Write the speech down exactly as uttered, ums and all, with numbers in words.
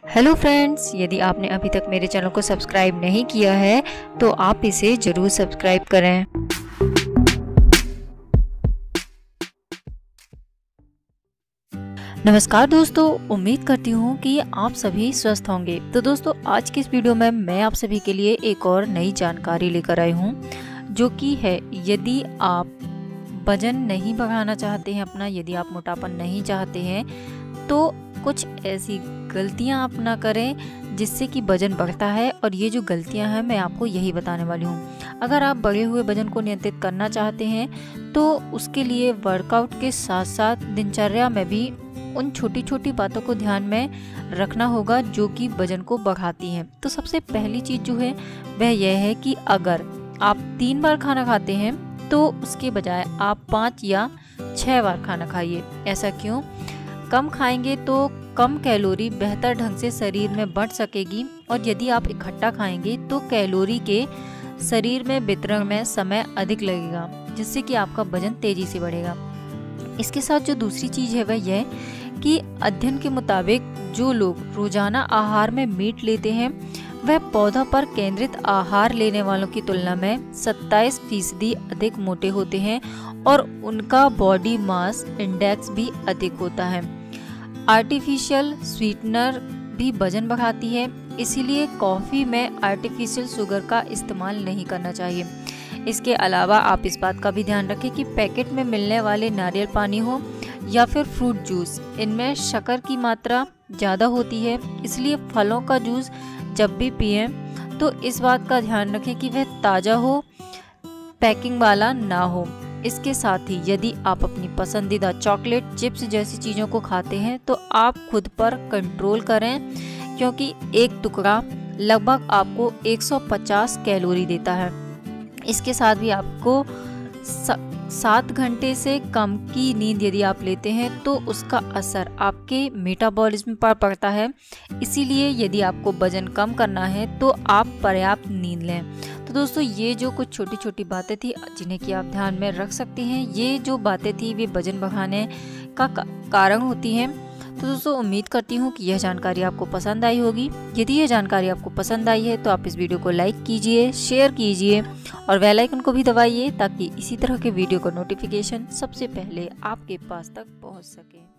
Hello friends, यदि आपने अभी तक मेरे चैनल को सब्सक्राइब नहीं किया है तो आप इसे ज़रूर सब्सक्राइब करें। नमस्कार दोस्तों, उम्मीद करती हूँ कि आप सभी स्वस्थ होंगे। तो दोस्तों, आज की इस वीडियो में मैं आप सभी के लिए एक और नई जानकारी लेकर आई हूँ, जो कि है यदि आप वजन नहीं बढ़ाना चाहते हैं अपना, यदि आप मोटापन नहीं चाहते हैं तो कुछ ऐसी गलतियां आप ना करें जिससे कि वजन बढ़ता है। और ये जो गलतियां हैं मैं आपको यही बताने वाली हूँ। अगर आप बढ़े हुए वजन को नियंत्रित करना चाहते हैं तो उसके लिए वर्कआउट के साथ साथ दिनचर्या में भी उन छोटी छोटी बातों को ध्यान में रखना होगा जो कि वजन को बढ़ाती हैं। तो सबसे पहली चीज़ जो है वह यह है कि अगर आप तीन बार खाना खाते हैं तो उसके बजाय आप पाँच या छः बार खाना खाइए। ऐसा क्यों? कम खाएंगे तो कम कैलोरी बेहतर ढंग से शरीर में बढ़ सकेगी, और यदि आप इकट्ठा खाएंगे तो कैलोरी के शरीर में वितरण में समय अधिक लगेगा, जिससे कि आपका वजन तेजी से बढ़ेगा। इसके साथ जो दूसरी चीज़ है वह यह कि अध्ययन के मुताबिक जो लोग रोजाना आहार में मीट लेते हैं वह पौधा पर केंद्रित आहार लेने वालों की तुलना में सत्ताईस फीसदी अधिक मोटे होते हैं और उनका बॉडी मास इंडेक्स भी अधिक होता है। आर्टिफिशियल स्वीटनर भी वजन बढ़ाती है, इसीलिए कॉफ़ी में आर्टिफिशियल शुगर का इस्तेमाल नहीं करना चाहिए। इसके अलावा आप इस बात का भी ध्यान रखें कि पैकेट में मिलने वाले नारियल पानी हो या फिर फ्रूट जूस, इनमें शक्कर की मात्रा ज़्यादा होती है, इसलिए फलों का जूस जब भी पिएं तो इस बात का ध्यान रखें कि वह ताज़ा हो, पैकिंग वाला ना हो। इसके साथ ही यदि आप अपनी पसंदीदा चॉकलेट, चिप्स जैसी चीज़ों को खाते हैं तो आप खुद पर कंट्रोल करें, क्योंकि एक टुकड़ा लगभग आपको एक सौ पचास कैलोरी देता है। इसके साथ भी आपको सात घंटे से कम की नींद यदि आप लेते हैं तो उसका असर आपके मेटाबॉलिज्म पर पड़ता है। इसीलिए यदि आपको वजन कम करना है तो आप पर्याप्त नींद लें। तो दोस्तों, ये जो कुछ छोटी छोटी बातें थी जिन्हें कि आप ध्यान में रख सकते हैं, ये जो बातें थी वे वजन बढ़ाने का कारण होती हैं। तो दोस्तों, उम्मीद करती हूँ कि यह जानकारी आपको पसंद आई होगी। यदि यह जानकारी आपको पसंद आई है तो आप इस वीडियो को लाइक कीजिए, शेयर कीजिए और बेल आइकन को भी दबाइए, ताकि इसी तरह के वीडियो का नोटिफिकेशन सबसे पहले आपके पास तक पहुँच सके।